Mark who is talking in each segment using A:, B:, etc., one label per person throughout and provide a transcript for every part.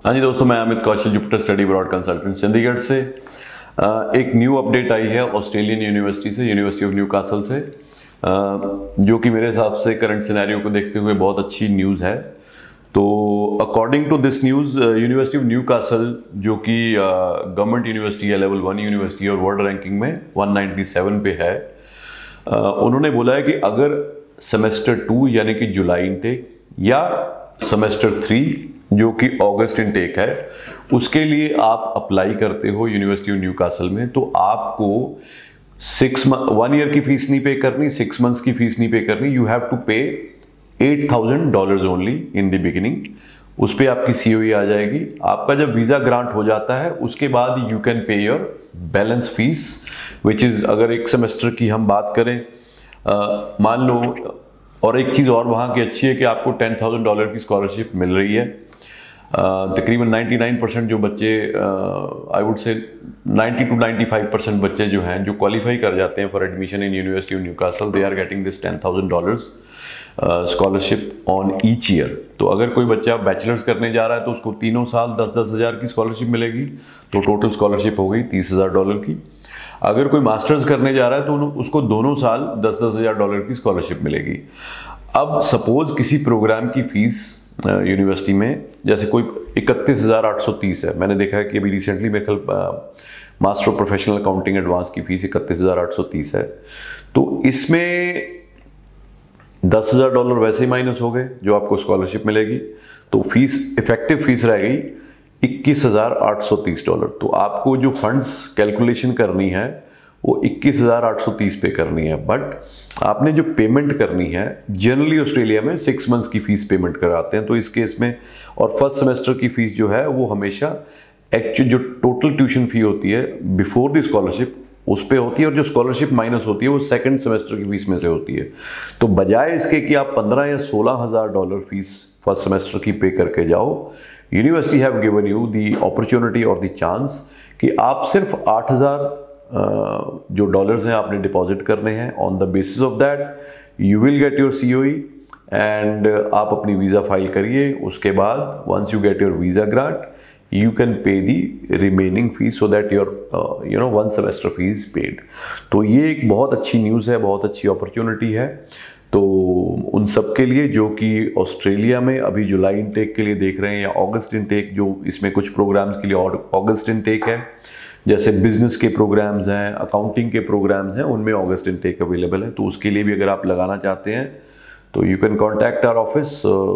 A: हाँ जी दोस्तों, मैं Amit Kaushal, Jupiter study abroad consultant Chandigarh से। एक न्यू अपडेट आई है ऑस्ट्रेलियन यूनिवर्सिटी से, यूनिवर्सिटी ऑफ न्यूकासल से, जो कि मेरे हिसाब से करंट सिनेरियो को देखते हुए बहुत अच्छी न्यूज़ है। तो according to this news, university of Newcastle जो कि गवर्नमेंट यूनिवर्सिटी है, लेवल 1 यूनिवर्सिटी और वर्ल्ड रैंकिंग में 197 पे है, उन्होंने बोला है कि अगर सेमेस्टर 2 यानी कि जुलाई इनटेक या सेमेस्टर 3 जो कि अगस्त इनटेक है, उसके लिए आप अप्लाई करते हो यूनिवर्सिटी ऑफ न्यूकासल में, तो आपको 1 ईयर की फीस नहीं पे करनी, 6 मंथ्स की फीस नहीं पे करनी। यू हैव टू पे $8,000 ओनली इन द बिगिनिंग। उस पर आपकी COE आ जाएगी। आपका जब वीज़ा ग्रांट हो जाता है उसके बाद you can pay your balance fees, which is, अगर एक सेमेस्टर की हम बात करें, मान लो, और एक चीज़ और वहाँ की अच्छी है कि आपको $10,000 की स्कॉलरशिप मिल रही है। तकरीबन 99% जो बच्चे, आई वुड से 90 to 95% बच्चे जो हैं, जो क्वालिफाई कर जाते हैं for admission in university of Newcastle, they are getting this $10,000 scholarship on each year. तो अगर कोई बच्चा बैचलर्स करने जा रहा है तो उसको तीनों साल 10-10 हज़ार की स्कॉलरशिप मिलेगी, तो टोटल स्कॉलरशिप हो गई $30,000 की। अगर कोई मास्टर्स करने जा रहा है तो उसको दोनों साल $10-10 हज़ार की स्कॉलरशिप मिलेगी। अब सपोज किसी प्रोग्राम की फीस यूनिवर्सिटी में जैसे कोई 31,830 है, मैंने देखा है कि अभी रिसेंटली मेरे ख्याल master of professional accounting advance की फीस 31,830 है, तो इसमें $10,000 वैसे ही माइनस हो गए जो आपको स्कॉलरशिप मिलेगी, तो फीस, इफेक्टिव फीस रह गई $21,830। तो आपको जो फंड्स कैलकुलेशन करनी है वो 21,830 पे करनी है, बट आपने जो पेमेंट करनी है, जनरली ऑस्ट्रेलिया में 6 मंथ्स की फीस पेमेंट कराते हैं, तो इस केस में, और फर्स्ट सेमेस्टर की फीस जो है वो हमेशा एक्चुअल जो टोटल ट्यूशन फी होती है बिफोर द स्कॉलरशिप उस पे होती है, और जो स्कॉलरशिप माइनस होती है वो सेकंड सेमेस्टर की फीस में से होती है। तो बजाय इसके कि आप $15,000 या $16,000 फीस फर्स्ट सेमेस्टर की पे करके जाओ, university have given you the opportunity और दी चांस कि आप सिर्फ 8,000 जो डॉलर्स हैं आपने डिपॉजिट करने हैं। On the basis of that you will get your COE and आप अपनी वीज़ा फाइल करिए। उसके बाद once you get your visa grant you can pay the remaining fee so that your one semester fee is paid। तो ये एक बहुत अच्छी न्यूज़ है, बहुत अच्छी अपॉर्चुनिटी है। तो उन सब के लिए जो कि ऑस्ट्रेलिया में अभी जुलाई इनटेक के लिए देख रहे हैं या अगस्त इनटेक, जो इसमें कुछ प्रोग्राम्स के लिए अगस्त इनटेक है, जैसे बिजनेस के प्रोग्राम्स हैं, अकाउंटिंग के प्रोग्राम्स हैं, उनमें अगस्त इनटेक अवेलेबल है। तो उसके लिए भी अगर आप लगाना चाहते हैं तो you can contact our office,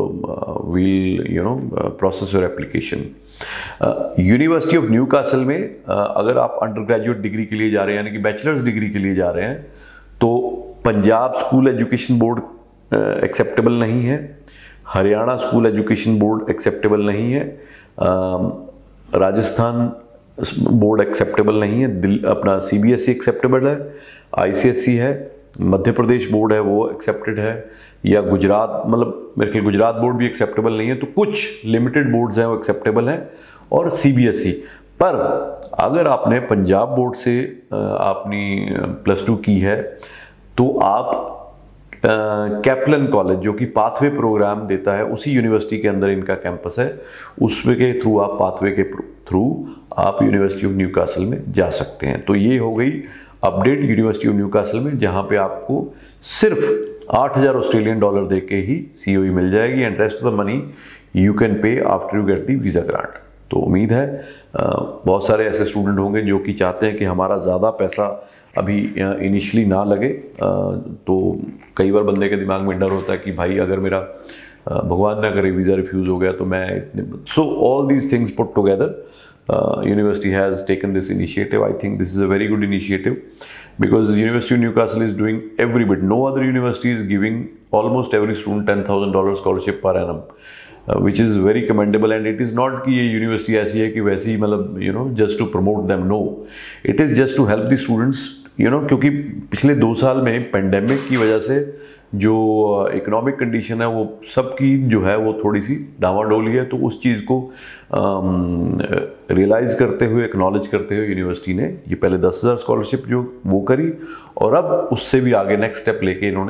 A: we'll process your application. University of Newcastle में अगर आप अंडर ग्रेजुएट डिग्री के लिए जा रहे हैं, यानी कि बैचलर्स डिग्री के लिए जा रहे हैं, तो Punjab school education board acceptable नहीं है, Haryana school education board acceptable नहीं है, राजस्थान बोर्ड एक्सेप्टेबल नहीं है, अपना CBSE एक्सेप्टेबल है, ICSE है, मध्य प्रदेश बोर्ड है वो एक्सेप्टेड है, या गुजरात, मतलब मेरे ख्याल गुजरात बोर्ड भी एक्सेप्टेबल नहीं है। तो कुछ लिमिटेड बोर्ड्स हैं वो एक्सेप्टेबल हैं, और CBSE। पर अगर आपने पंजाब बोर्ड से अपनी +2 की है तो आप कैप्लन कॉलेज जो कि पाथवे प्रोग्राम देता है, उसी यूनिवर्सिटी के अंदर इनका कैंपस है, उसके थ्रू आप पाथवे के थ्रू आप यूनिवर्सिटी ऑफ न्यूकासल में जा सकते हैं। तो ये हो गई अपडेट यूनिवर्सिटी ऑफ न्यूकासल में, जहां पे आपको सिर्फ $8,000 ऑस्ट्रेलियन डॉलर दे के ही COE मिल जाएगी, and rest of the money you can pay after you get the visa grant. तो उम्मीद है बहुत सारे ऐसे स्टूडेंट होंगे जो कि चाहते हैं कि हमारा ज़्यादा पैसा अभी इनिशियली ना लगे। तो कई बार बंदे के दिमाग में डर होता है कि भाई अगर मेरा भगवान ना करे वीज़ा रिफ्यूज़ हो गया तो मैं इतने, so all these things put together university has taken this initiative. I think this is a very good initiative because the University of Newcastle is doing every bit. No other university is giving almost every student $10,000 scholarship per annum, which is very commendable. And it is not कि ये university ऐसी है कि वैसे ही मतलब just to promote them. No, it is just to help the students, क्योंकि पिछले 2 साल में पेंडेमिक की वजह से जो इकोनॉमिक कंडीशन है वो सबकी जो है वो थोड़ी सी डावाडोली है। तो उस चीज़ को रियलाइज़ करते हुए, एक्नॉलेज करते हुए यूनिवर्सिटी ने ये पहले 10,000 स्कॉलरशिप जो वो करी, और अब उससे भी आगे नेक्स्ट स्टेप लेके इन्होंने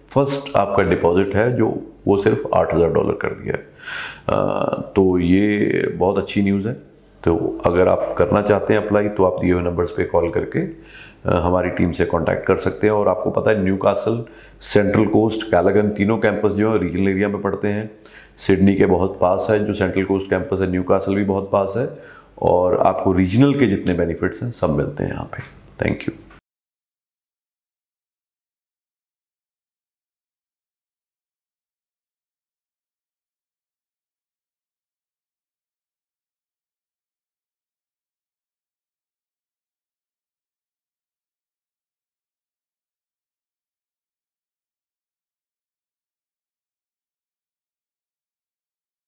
A: फर्स्ट आपका डिपॉजिट है जो वो सिर्फ $8,000 कर दिया है। तो ये बहुत अच्छी न्यूज़ है। तो अगर आप करना चाहते हैं अप्लाई तो आप दिए हुए नंबर्स पे कॉल करके हमारी टीम से कांटेक्ट कर सकते हैं। और आपको पता है Newcastle, central coast, Callaghan, तीनों कैंपस जो है रीजनल एरिया में पड़ते हैं। सिडनी के बहुत पास है जो सेंट्रल कोस्ट कैंपस है, न्यू कासल भी बहुत पास है, और आपको रीजनल के जितने बेनिफिट्स हैं सब मिलते हैं यहाँ पे। Thank you.